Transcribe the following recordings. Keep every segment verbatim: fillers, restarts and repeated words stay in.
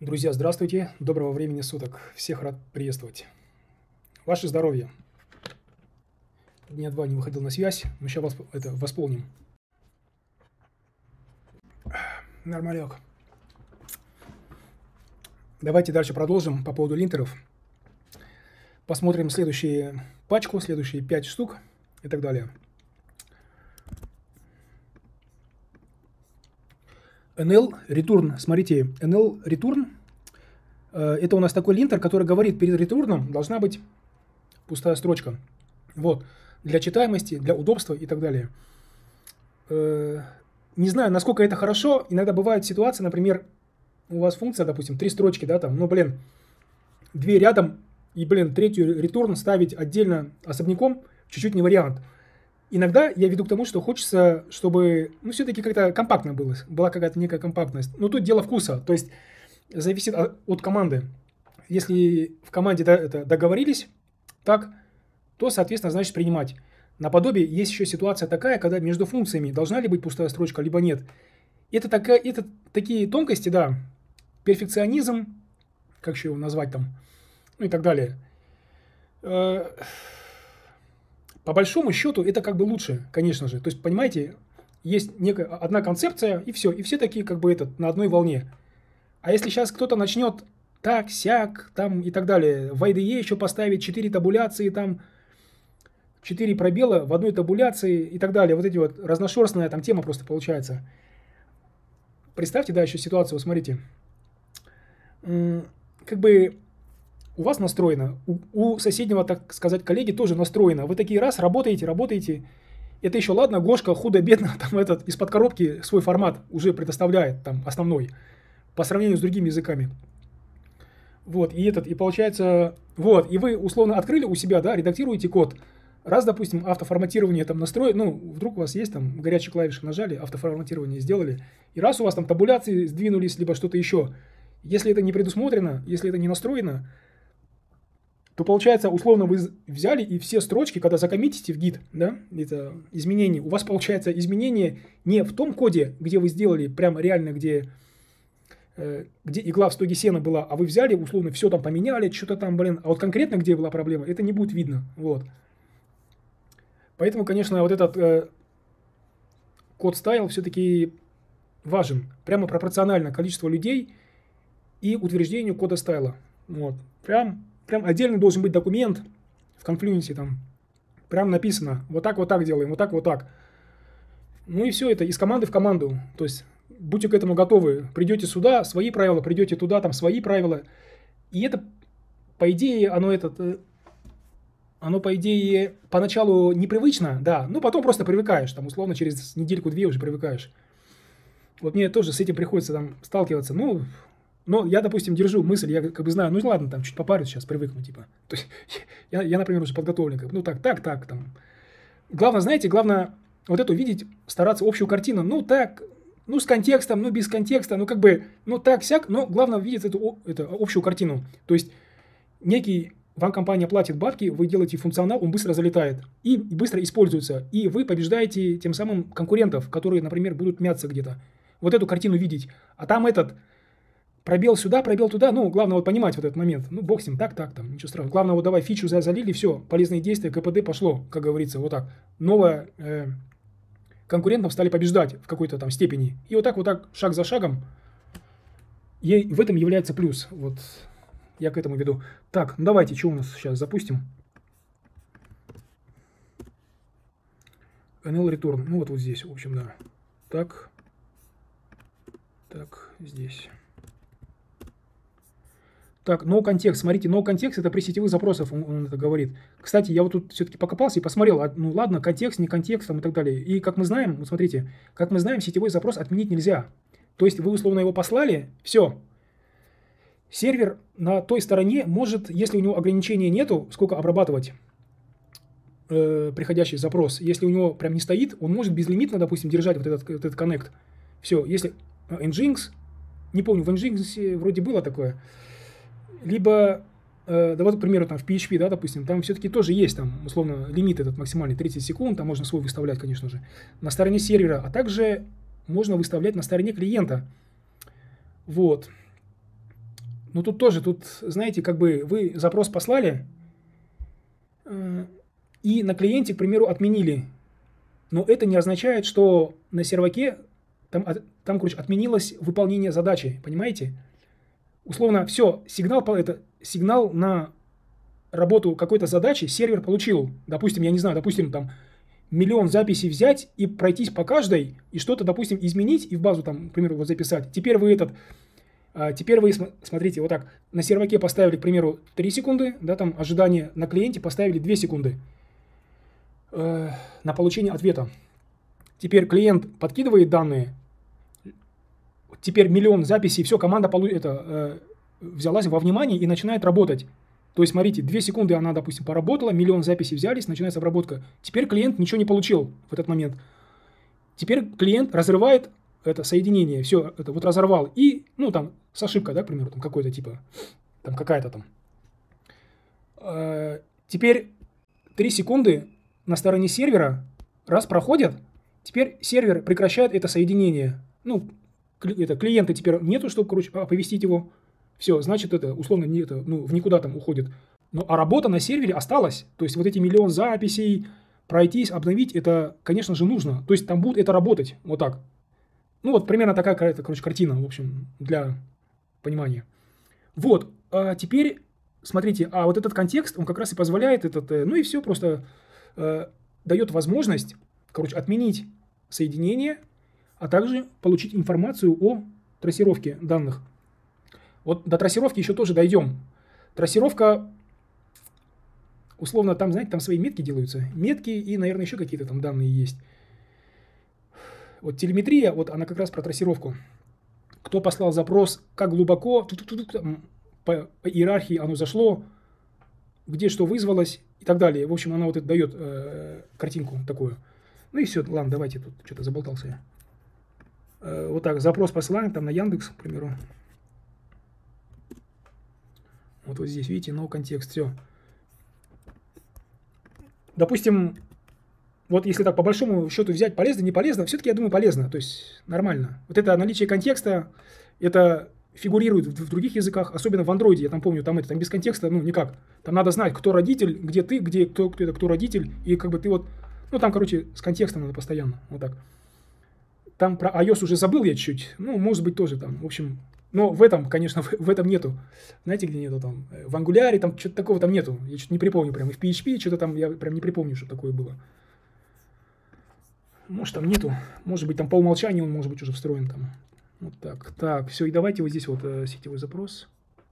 Друзья, здравствуйте, доброго времени суток, всех рад приветствовать. Ваше здоровье. Дня два не выходил на связь, но сейчас вас, это, восполним. Нормалек. Давайте дальше продолжим по поводу линтеров. Посмотрим следующую пачку, следующие пять штук и так далее. эн эл Return, смотрите, эн эл Return, э, это у нас такой линтер, который говорит, перед ретурном должна быть пустая строчка. Вот, для читаемости, для удобства и так далее. Э, не знаю, насколько это хорошо, иногда бывают ситуации, например, у вас функция, допустим, три строчки, да, там, ну, блин, две рядом, и, блин, третью return ставить отдельно особняком чуть-чуть не вариант. Иногда я веду к тому, что хочется, чтобы, ну, все-таки как-то компактно было, была какая-то некая компактность. Но тут дело вкуса, то есть зависит от, от команды. Если в команде да, это договорились, так, то, соответственно, значит принимать. Наподобие есть еще ситуация такая, когда между функциями должна ли быть пустая строчка, либо нет. Это, такая, это такие тонкости, да, перфекционизм, как еще его назвать там, ну и так далее. По большому счету, это как бы лучше, конечно же. То есть, понимаете, есть некая одна концепция, и все. И все такие как бы этот, на одной волне. А если сейчас кто-то начнет так, сяк, там и так далее, в ай ди и еще поставить четыре табуляции, там четыре пробела в одной табуляции и так далее, вот эти вот разношерстная там тема просто получается. Представьте, да, еще ситуацию, вот смотрите. Как бы... У вас настроено, у, у соседнего, так сказать, коллеги тоже настроено. Вы такие раз, работаете, работаете. Это еще ладно, Гошка худо-бедно там этот из-под коробки свой формат уже предоставляет, там, основной, по сравнению с другими языками. Вот, и этот, и получается, вот, и вы условно открыли у себя, да, редактируете код. Раз, допустим, автоформатирование там настроить, ну, вдруг у вас есть там горячие клавиши нажали, автоформатирование сделали, и раз у вас там табуляции сдвинулись, либо что-то еще. Если это не предусмотрено, если это не настроено, то получается, условно, вы взяли и все строчки, когда закоммитите в гит, да, это изменения, у вас получается изменение не в том коде, где вы сделали прям реально, где, э, где игла в стоге сена была, а вы взяли, условно, все там поменяли, что-то там, блин, а вот конкретно, где была проблема, это не будет видно, вот. Поэтому, конечно, вот этот э, код стайл все-таки важен, прямо пропорционально количеству людей и утверждению кода стайла, вот, прям... Прям отдельный должен быть документ в Confluence, там, прям написано, вот так, вот так делаем, вот так, вот так. Ну и все это из команды в команду, то есть будьте к этому готовы, придете сюда, свои правила, придете туда, там, свои правила. И это, по идее, оно этот, оно, по идее, поначалу непривычно, да, но потом просто привыкаешь, там, условно, через недельку-две уже привыкаешь. Вот мне тоже с этим приходится там сталкиваться, ну... Но я, допустим, держу мысль, я как бы знаю, ну ладно, там чуть попарюсь сейчас, привыкну, типа. То есть я, я, например, уже подготовлен, как, ну так, так, так, там. Главное, знаете, главное вот эту видеть, стараться общую картину, ну так, ну с контекстом, ну без контекста, ну как бы, ну так, сяк, но главное видеть эту, эту общую картину. То есть некий, вам компания платит бабки, вы делаете функционал, он быстро залетает и быстро используется, и вы побеждаете тем самым конкурентов, которые, например, будут мяться где-то. Вот эту картину видеть. А там этот... Пробел сюда, пробел туда, ну, главное вот понимать вот этот момент. Ну, бог с ним, так, так, там, ничего страшного. Главное, вот давай фичу залили, все, полезные действия, ка пэ дэ пошло, как говорится, вот так. Новое, э, конкурентов стали побеждать в какой-то там степени. И вот так, вот так, шаг за шагом, и в этом является плюс. Вот, я к этому веду. Так, ну давайте, что у нас сейчас запустим? эн эл Return, ну вот вот здесь, в общем, да. Так, так, здесь. Так, no context, смотрите, no context это при сетевых запросах, он, он это говорит. Кстати, я вот тут все-таки покопался и посмотрел, а, ну ладно, контекст, не контекст там и так далее. И как мы знаем, вот смотрите, как мы знаем, сетевой запрос отменить нельзя. То есть вы условно его послали, все. Сервер на той стороне может, если у него ограничения нету, сколько обрабатывать э, приходящий запрос, если у него прям не стоит, он может безлимитно, допустим, держать вот этот, вот этот connect. Все, если Nginx, не помню, в Nginx вроде было такое, либо, э, да вот, к примеру, там в пи эйч пи, да, допустим, там все-таки тоже есть, там, условно, лимит этот максимальный тридцать секунд, там можно свой выставлять, конечно же, на стороне сервера, а также можно выставлять на стороне клиента. Вот. Ну, тут тоже, тут, знаете, как бы вы запрос послали, э, и на клиенте, к примеру, отменили. Но это не означает, что на серваке там, там короче, отменилось выполнение задачи, понимаете? Условно, все, сигнал, это, сигнал на работу какой-то задачи сервер получил. Допустим, я не знаю, допустим, там миллион записей взять и пройтись по каждой, и что-то, допустим, изменить и в базу, там, к примеру, вот записать. Теперь вы этот, а, теперь вы, смотрите, вот так, на серваке поставили, к примеру, три секунды, да, там, ожидание, на клиенте поставили две секунды э, на получение ответа. Теперь клиент подкидывает данные, теперь миллион записей, все, команда полу это, э, взялась во внимание и начинает работать. То есть, смотрите, две секунды она, допустим, поработала, миллион записей взялись, начинается обработка. Теперь клиент ничего не получил в этот момент. Теперь клиент разрывает это соединение, все, это вот разорвал. И, ну, там, с ошибкой, да, к примеру, там какой-то типа, там какая-то там. Э, теперь три секунды на стороне сервера, раз проходят, теперь сервер прекращает это соединение. Ну, это, клиента теперь нету, чтобы, короче, оповестить его. Все, значит, это условно не это, ну, в никуда там уходит. Ну, а работа на сервере осталась. То есть вот эти миллион записей, пройтись, обновить, это, конечно же, нужно. То есть там будет это работать, вот так. Ну, вот примерно такая, короче, картина, в общем, для понимания. Вот, а теперь, смотрите, а вот этот контекст, он как раз и позволяет этот, ну и все, просто э, дает возможность, короче, отменить соединение, а также получить информацию о трассировке данных. Вот до трассировки еще тоже дойдем. Трассировка, условно, там, знаете, там свои метки делаются. Метки и, наверное, еще какие-то там данные есть. Вот телеметрия, вот она как раз про трассировку. Кто послал запрос, как глубоко, по, по иерархии оно зашло, где что вызвалось и так далее. В общем, она вот это дает э, картинку такую. Ну и все, ладно, давайте, тут что-то заболтался я. Э, вот так, запрос посылаем там на Яндекс, к примеру. Вот, вот здесь, видите, no контекст, все. Допустим, вот если так по большому счету взять, полезно, не полезно, все-таки я думаю полезно, то есть нормально. Вот это наличие контекста, это фигурирует в, в других языках, особенно в андроиде, я там помню, там это там без контекста, ну никак. Там надо знать, кто родитель, где ты, где кто, кто это, кто родитель, и как бы ты вот, ну там, короче, с контекстом надо постоянно, вот так. Там про iOS уже забыл я чуть-чуть, ну, может быть, тоже там, в общем. Но в этом, конечно, в, в этом нету. Знаете, где нету там? В Angular там что-то такого там нету. Я что-то не припомню прям. И в пи эйч пи что-то там, я прям не припомню, что такое было. Может, там нету. Может быть, там по умолчанию он может быть уже встроен там. Вот так. Так, все. И давайте вот здесь вот э, сетевой запрос.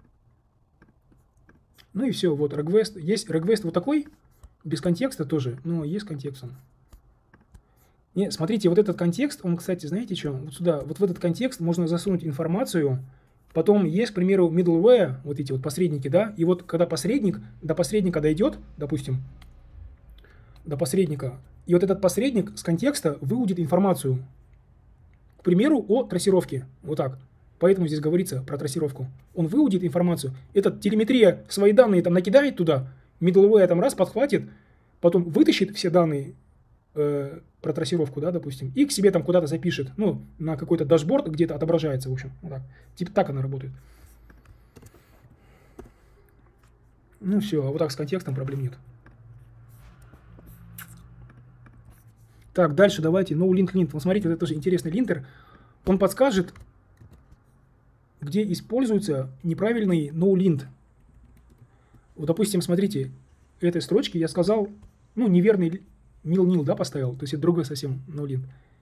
Ну и все. Вот request. Есть request вот такой, без контекста тоже, но есть контекстом. Не, смотрите, вот этот контекст, он, кстати, знаете что? Вот сюда, вот в этот контекст можно засунуть информацию. Потом есть, к примеру, middleware, вот эти вот посредники, да, и вот когда посредник, до посредника дойдет, допустим, до посредника, и вот этот посредник с контекста выудит информацию, к примеру, о трассировке, вот так. Поэтому здесь говорится про трассировку. Он выудит информацию, этот телеметрия свои данные там накидает туда, middleware там раз подхватит, потом вытащит все данные, про трассировку, да, допустим, и к себе там куда-то запишет, ну, на какой-то дашборд где-то отображается, в общем, вот так. Типа так она работает. Ну все, а вот так с контекстом проблем нет. Так, дальше давайте, NoLink lint. Вот смотрите, это тоже интересный линтер. Он подскажет, где используется неправильный NoLint. Вот, допустим, смотрите, этой строчке я сказал, ну, неверный nil-nil, да, поставил, то есть это другой совсем NoLint.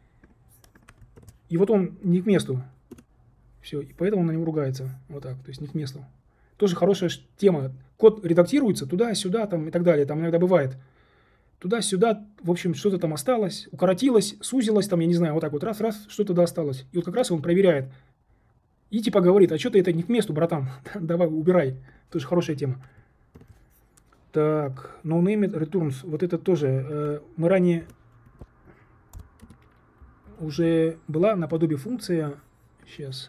И вот он не к месту. Все, и поэтому он на него ругается. Вот так, то есть не к месту. Тоже хорошая тема. Код редактируется туда-сюда там и так далее. Там иногда бывает. Туда-сюда, в общем, что-то там осталось, укоротилось, сузилось, там, я не знаю, вот так вот, раз-раз, что-то да осталось. И вот как раз он проверяет. И типа говорит, а что-то это не к месту, братан. Давай, убирай. Тоже хорошая тема. Так, no-name returns. Вот это тоже. Э, мы ранее уже была наподобие функция. Сейчас.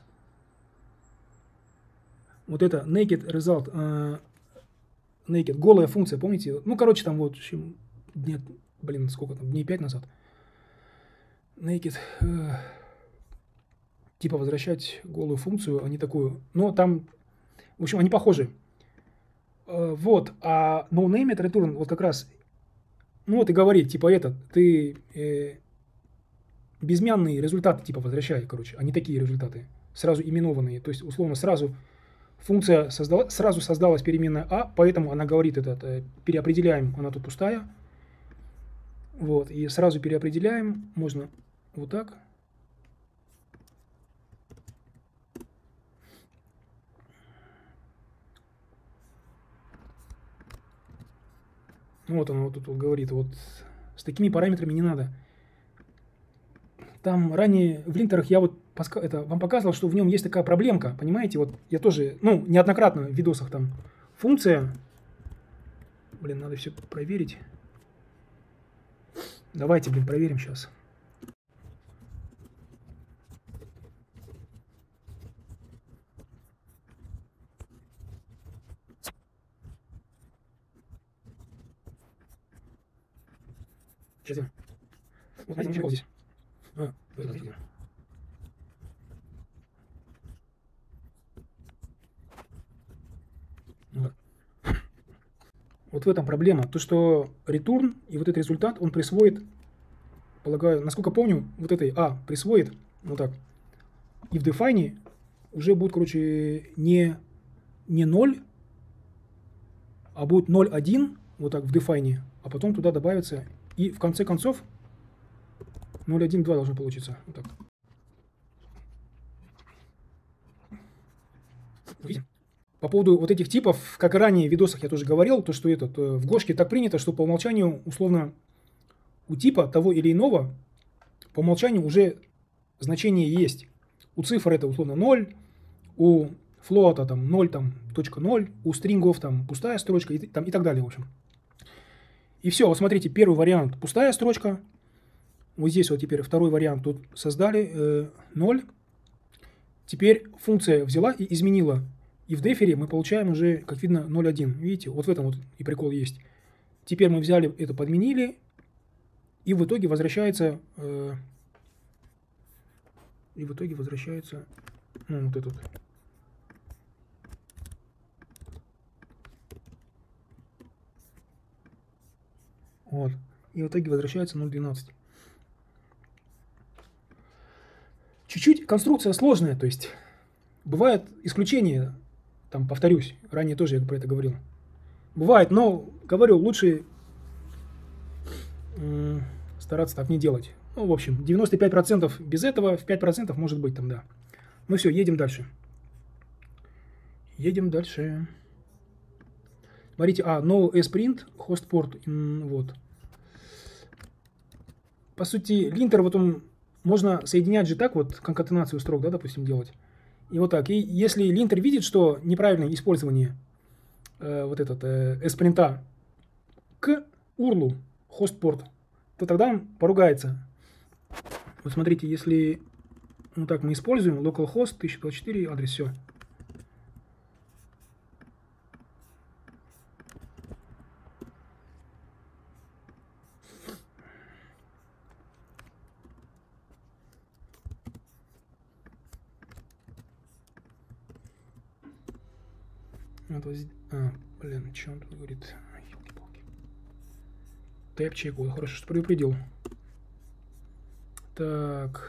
Вот это naked result. Э, naked. Голая функция, помните? Ну, короче, там вот, нет, блин, сколько там, дней пять назад. Naked. Э, типа возвращать голую функцию, а не такую. Но там В общем, они похожи. Вот, а noNamed return вот как раз, ну вот и говорит, типа этот, ты э, безмянные результаты типа возвращай, короче, а не такие результаты, сразу именованные. То есть, условно, сразу функция создала, сразу создалась переменная а, поэтому она говорит этот, э, переопределяем, она тут пустая. Вот, и сразу переопределяем, можно вот так. Вот он вот тут вот говорит, вот с такими параметрами не надо. Там ранее в линтерах я вот это, вам показывал, что в нем есть такая проблемка, понимаете? Вот я тоже, ну, неоднократно в видосах там функция. Блин, надо все проверить. Давайте, блин, проверим сейчас. Сейчас я. Вот, смотрите, вот здесь. А, вот, вот. Вот в этом проблема. То, что return и вот этот результат, он присвоит, полагаю, насколько помню, вот этой а присвоит, вот так, и в define уже будет, короче, не, не ноль, а будет ноль один, вот так в define, а потом туда добавится, и в конце концов ноль один два должно получиться. Вот так. Видим? По поводу вот этих типов, как и ранее в видосах я тоже говорил, то что этот, в Гошке так принято, что по умолчанию, условно, у типа того или иного, по умолчанию уже значение есть. У цифр это условно ноль, у флота там ноль, там, точка ноль, у стрингов там пустая строчка и, там, и так далее, в общем. И все, вот смотрите, первый вариант пустая строчка, вот здесь вот теперь второй вариант, тут создали э, ноль. Теперь функция взяла и изменила. И в дефере мы получаем уже, как видно, ноль один. Видите, вот в этом вот и прикол есть. Теперь мы взяли это, подменили, и в итоге возвращается, э, и в итоге возвращается, ну, вот этот. Вот. И в итоге возвращается ноль двенадцать. Чуть-чуть конструкция сложная, то есть бывают исключения, там, повторюсь, ранее тоже я про это говорил. Бывает, но, говорю, лучше э, стараться так не делать. Ну, в общем, девяносто пять процентов без этого, в пять процентов может быть там, да. Ну все, едем дальше. Едем дальше. Смотрите, а, no sprint, host port, вот. По сути, линтер, вот он, можно соединять же так вот, конкатенацию строк, да, допустим, делать. И вот так. И если линтер видит, что неправильное использование э, вот этот э, sprinta к урлу, host port, то тогда он поругается. Вот смотрите, если вот так мы используем localhost тысяча двадцать четыре, адрес, все. А, блин, что он тут говорит? Ёлки-палки. Тэп-чек, вот, хорошо, что предупредил. Так.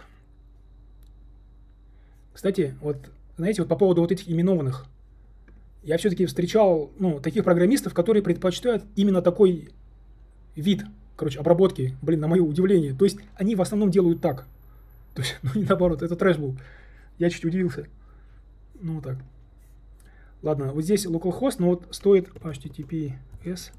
Кстати, вот, знаете, вот по поводу вот этих именованных. Я все-таки встречал, ну, таких программистов, которые предпочитают именно такой вид, короче, обработки, блин, на мое удивление. То есть они в основном делают так. То есть, ну, не наоборот, это трэш был. Я чуть удивился. Ну, вот так. Ладно, вот здесь localhost, но вот стоит эйч ти ти пи эс.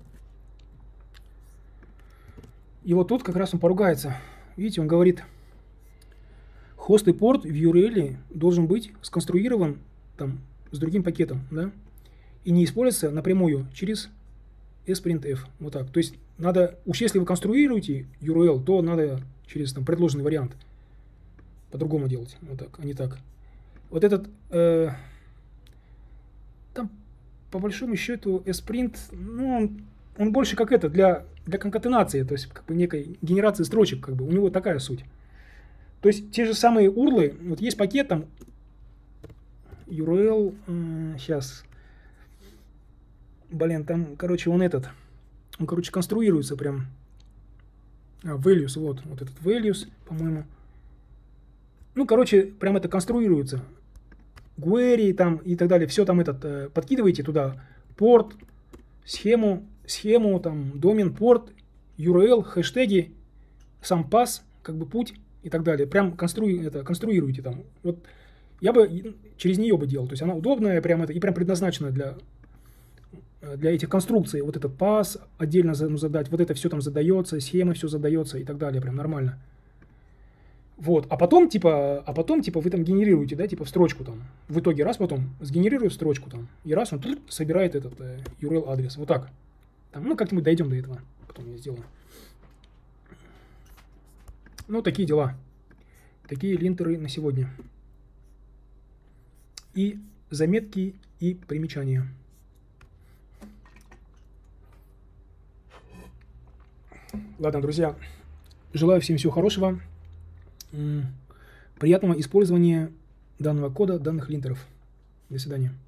И вот тут как раз он поругается. Видите, он говорит, хост и порт в ю ар эл должен быть сконструирован там с другим пакетом, да, и не используется напрямую через sprintf. Вот так. То есть надо, уж если вы конструируете ю ар эл, то надо через там предложенный вариант по-другому делать. Вот так, а не так. Вот этот... Э, там, по большому счету, sprint, ну, он, он больше как это, для, для конкатенации, то есть, как бы, некой генерации строчек, как бы, у него такая суть. То есть, те же самые урлы, вот есть пакет там, ю ар эл, э, сейчас, Блин, там, короче, он этот, он, короче, конструируется прям. А, values, вот, вот этот values, по-моему. Ну, короче, прям это конструируется. Query там и так далее. Все там этот, э, подкидываете туда. Порт, схему, схему, там, домен, порт, ю ар эл, хэштеги, сам пас, как бы путь и так далее. Прям конструи, это, конструируете там. Вот я бы через нее бы делал. То есть она удобная, прям это, и прям предназначена для, для этих конструкций. Вот этот пас отдельно задать, вот это все там задается, схема все задается и так далее. Прям нормально. Вот, а потом, типа, а потом, типа, вы там генерируете, да, типа, в строчку там. В итоге раз потом сгенерирует строчку там, и раз он тут собирает этот э, ю ар эл адрес. Вот так. Там, ну, как-нибудь дойдем до этого. Потом я сделаю. Ну, такие дела. Такие линтеры на сегодня. И заметки, и примечания. Ладно, друзья. Желаю всем всего хорошего. Приятного использования данного кода, данных линтеров. До свидания.